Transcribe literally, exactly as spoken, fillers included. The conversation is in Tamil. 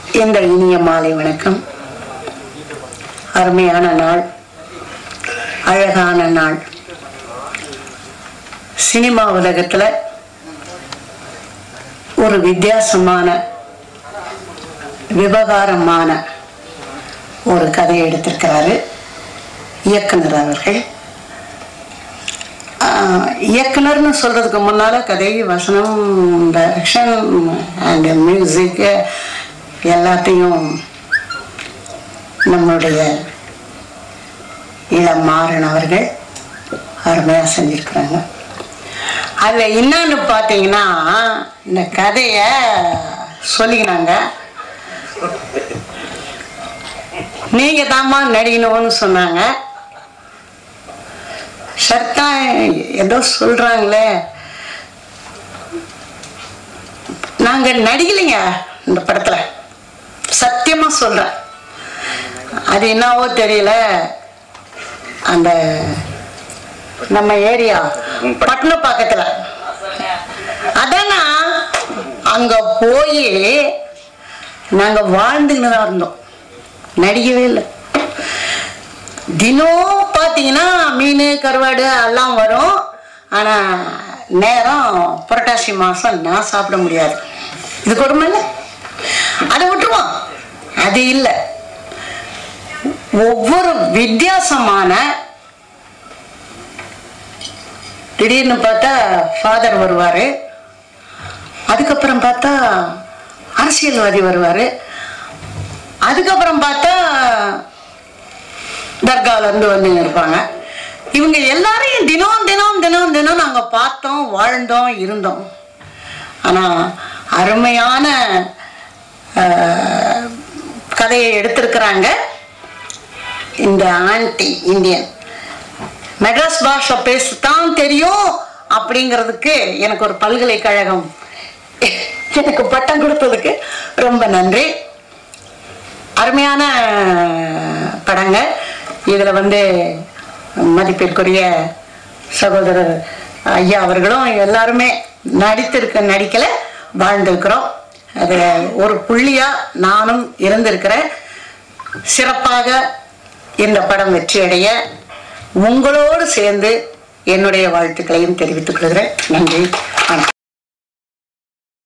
இந்த இனிய மாலை வணக்கம். அருமையான நாள், அழகான நாள். சினிமா உலகத்துல ஒரு வித்தியாசமான விவகாரமான ஒரு கதையை எடுத்திருக்கிறாரு இயக்குனர் அவர்கள். இயக்குனர்னு சொல்றதுக்கு முன்னால கதை, வசனம், டைரக்ஷன் அண்ட் மியூசிக் எல்லாத்தையும் நம்மளுடைய இளம் மாறன் அவர்கள் அருமையாக செஞ்சிருக்கிறாங்க. அதில் என்னன்னு பார்த்தீங்கன்னா, இந்த கதையை சொல்லிக்கினாங்க, நீங்க தாம்மா நடிக்கணும்னு சொன்னாங்க. சர்த்தா ஏதோ சொல்றாங்களே, நாங்க நடிக்கலைங்க இந்த படத்துல, சத்தியமா சொல்றேன். அது என்னவோ தெரியல, அந்த நம்ம ஏரியா பட்டண பக்கத்துல அதானா அங்க போய் நாங்க வாழ்ந்துன்னு தான் இருந்தோம், நடிக்கவே இல்லை. தினம் பார்த்தீங்கன்னா மீன் கருவாடு எல்லாம் வரும். ஆனால் நேரம் புரட்டாசி மாதம் நான் சாப்பிட முடியாது. இது கொடுமை இல்லை, அதை விட்டுருவோம். அது இல்லை, ஒவ்வொரு வித்தியாசமான, திடீர்னு பார்த்தா ஃபாதர் வருவார், அதுக்கப்புறம் பார்த்தா அரசியல்வாதி வருவார், அதுக்கப்புறம் பார்த்தா தர்காவிலேருந்து வந்து இருப்பாங்க. இவங்க எல்லாரையும் தினம் தினம் தினம் தினம் நாங்கள் பார்த்தோம், வாழ்ந்தோம், இருந்தோம். ஆனால் அருமையான கதையை எடுத்திருக்கிறாங்க இந்த ஆன்டி இந்தியன். மெட்ராஸ் பாஷை பேசத்தான் தெரியும் அப்படிங்கிறதுக்கு எனக்கு ஒரு பல்கலைக்கழகம் எனக்கு பட்டம் கொடுத்ததுக்கு ரொம்ப நன்றி. அருமையான படங்க. இதில் வந்து மதிப்பிற்குரிய சகோதரர் ஐயா அவர்களும் எல்லாருமே நடித்திருக்க நடிக்கலை, வாழ்ந்திருக்கிறோம். அது ஒரு புள்ளியாக நானும் இருந்திருக்கிறேன். சிறப்பாக இந்த படம் வெற்றியடைய உங்களோடு சேர்ந்து என்னுடைய வாழ்த்துக்களையும் தெரிவித்துக் கொள்கிறேன். நன்றி, வணக்கம்.